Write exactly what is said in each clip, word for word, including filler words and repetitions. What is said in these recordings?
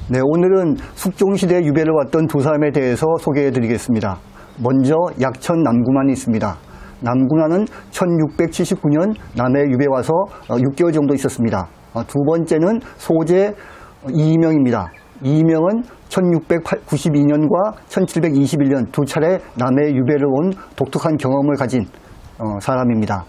네, 오늘은 숙종시대 유배를 왔던 두 사람에 대해서 소개해 드리겠습니다. 먼저 약천 남구만이 있습니다. 남구만은 천육백칠십구 년 남해에 유배 와서 육 개월 정도 있었습니다. 두 번째는 소재 이명입니다. 이명은 천육백구십이 년과 천칠백이십일 년 두 차례 남해에 유배를 온 독특한 경험을 가진 사람입니다.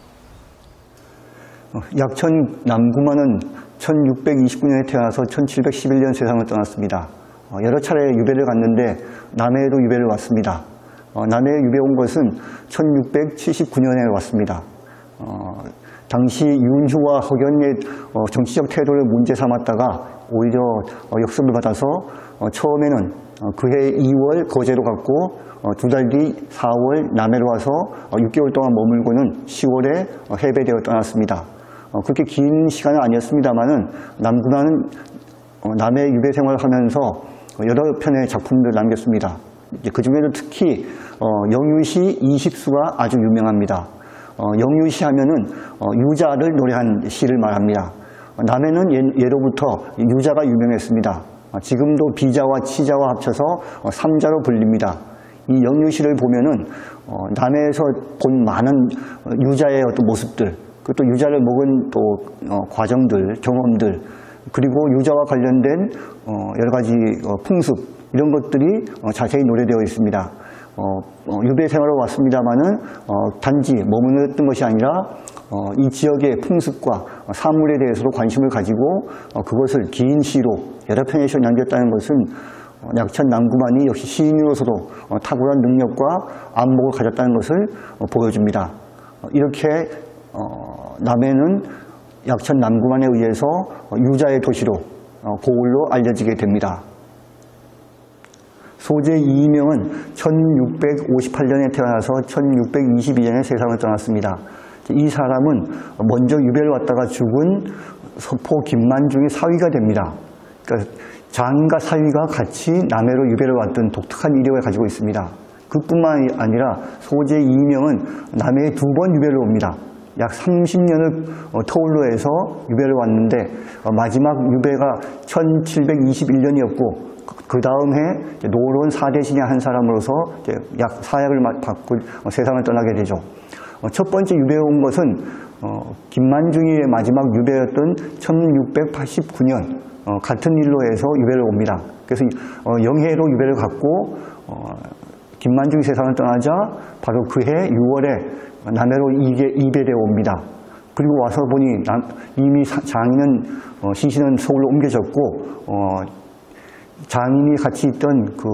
약천 남구만은 천육백이십구 년에 태어나서 천칠백십일 년 세상을 떠났습니다. 여러 차례 유배를 갔는데 남해에도 유배를 왔습니다. 남해에 유배 온 것은 천육백칠십구 년에 왔습니다. 어, 당시 윤휴와 허견의 어, 정치적 태도를 문제 삼았다가 오히려 어, 역습을 받아서 어, 처음에는 어, 그해 이월 거제로 갔고 어, 두 달 뒤 사월 남해로 와서 어, 육 개월 동안 머물고는 시월에 어, 해배되어 떠났습니다. 어, 그렇게 긴 시간은 아니었습니다만은 남구만은 어, 남해 유배 생활을 하면서 여러 편의 작품들을 남겼습니다. 그 중에도 특히 어, 영유시 이십수가 아주 유명합니다. 어, 영유시 하면은 어, 유자를 노래한 시를 말합니다. 어, 남해는 예, 예로부터 유자가 유명했습니다. 어, 지금도 비자와 치자와 합쳐서 어, 삼자로 불립니다. 이 영유시를 보면은 어, 남해에서 본 많은 유자의 어떤 모습들, 또 유자를 먹은 또 어, 과정들, 경험들, 그리고 유자와 관련된 어, 여러 가지 어, 풍습 이런 것들이 어, 자세히 노래되어 있습니다. 어, 어, 유배 생활로 왔습니다만은 어, 단지 머무르던 것이 아니라 어, 이 지역의 풍습과 어, 사물에 대해서도 관심을 가지고 어, 그것을 긴 시로 여러 편의 시로 남겼다는 것은 어, 약천 남구만이 역시 시인으로서도 어, 탁월한 능력과 안목을 가졌다는 것을 어, 보여줍니다. 어, 이렇게 어, 남해는 약천 남구만에 의해서 어, 유자의 도시로 어, 고을로 알려지게 됩니다. 소재 이명은 천육백오십팔 년에 태어나서 천육백이십이 년에 세상을 떠났습니다. 이 사람은 먼저 유배를 왔다가 죽은 서포 김만중의 사위가 됩니다. 그러니까 장인과 사위가 같이 남해로 유배를 왔던 독특한 이력을 가지고 있습니다. 그뿐만 아니라 소재 이명은 남해에 두 번 유배를 옵니다. 약 삼십 년을 터울로 해서 유배를 왔는데 마지막 유배가 천칠백이십일 년이었고 그 다음 해 노론 사대신의 한 사람으로서 약 사약을 받고 세상을 떠나게 되죠. 첫 번째 유배에 온 것은 김만중의 마지막 유배였던 천육백팔십구 년 같은 일로 해서 유배를 옵니다. 그래서 영해로 유배를 갔고 김만중이 세상을 떠나자 바로 그해 유월에 남해로 이배되어 옵니다. 그리고 와서 보니 남, 이미 장인은 어, 신신은 서울로 옮겨졌고 어, 장인이 같이 있던 그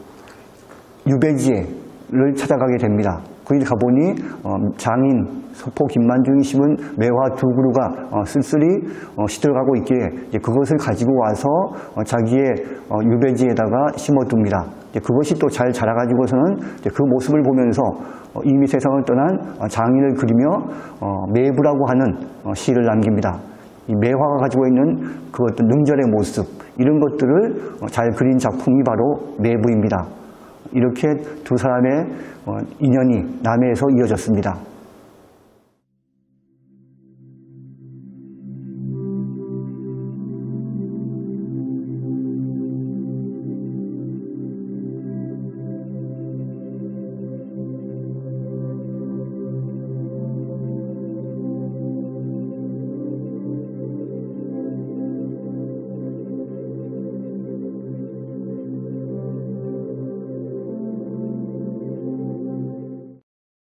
유배지를 찾아가게 됩니다. 거기 가보니 어, 장인 서포 김만중이 심은 매화 두 그루가 어, 쓸쓸히 어, 시들어가고 있기에 이제 그것을 가지고 와서 어, 자기의 어, 유배지에다가 심어둡니다. 이제 그것이 또 잘 자라가지고서는 이제 그 모습을 보면서 어, 이미 세상을 떠난 어, 장인을 그리며 어, 매부라고 하는 어, 시를 남깁니다. 이 매화가 가지고 있는 그 어떤 능절의 모습 이런 것들을 어, 잘 그린 작품이 바로 매부입니다. 이렇게 두 사람의 어, 인연이 남해에서 이어졌습니다.